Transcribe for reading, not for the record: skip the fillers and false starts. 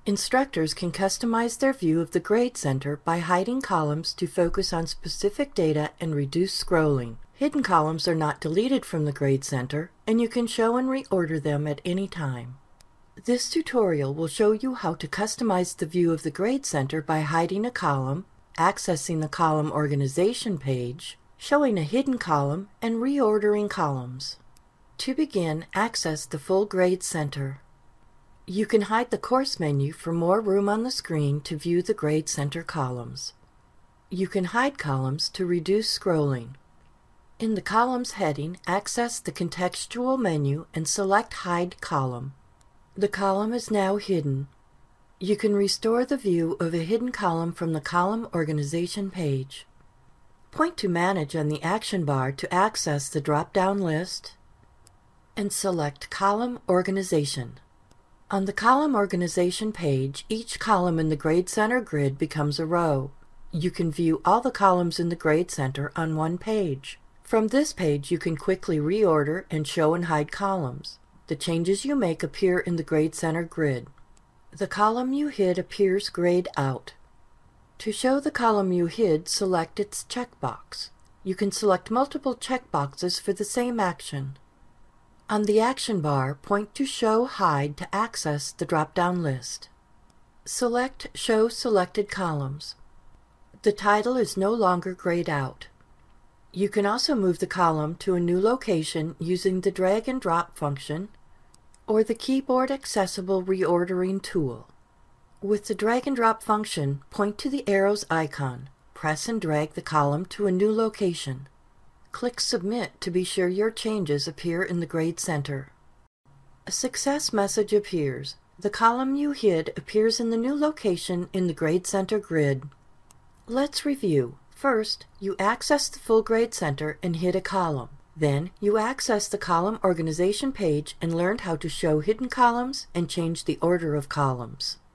Instructors can customize their view of the grade center by hiding columns to focus on specific data and reduce scrolling. Hidden columns are not deleted from the grade center, and you can show and reorder them at any time. This tutorial will show you how to customize the view of the grade center by hiding a column, accessing the column organization page, showing a hidden column, and reordering columns. To begin, access the full grade center. You can hide the course menu for more room on the screen to view the grade center columns. You can hide columns to reduce scrolling. In the Columns heading, access the contextual menu and select Hide Column. The column is now hidden. You can restore the view of a hidden column from the column organization page. Point to Manage on the action bar to access the drop-down list and select Column Organization. On the column organization page, each column in the Grade Center grid becomes a row. You can view all the columns in the Grade Center on one page. From this page, you can quickly reorder and show and hide columns. The changes you make appear in the Grade Center grid. The column you hid appears grayed out. To show the column you hid, select its checkbox. You can select multiple checkboxes for the same action. On the action bar, point to Show Hide to access the drop-down list. Select Show Selected Columns. The title is no longer grayed out. You can also move the column to a new location using the drag and drop function or the keyboard accessible reordering tool. With the drag and drop function, point to the arrows icon. Press and drag the column to a new location. Click Submit to be sure your changes appear in the Grade Center. A success message appears. The column you hid appears in the new location in the Grade Center grid. Let's review. First, you access the full Grade Center and hid a column. Then, you access the column organization page and learned how to show hidden columns and change the order of columns.